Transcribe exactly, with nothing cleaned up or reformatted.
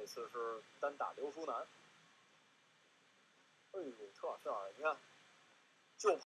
这次是单打刘书南。哎呦，特帅！你看，就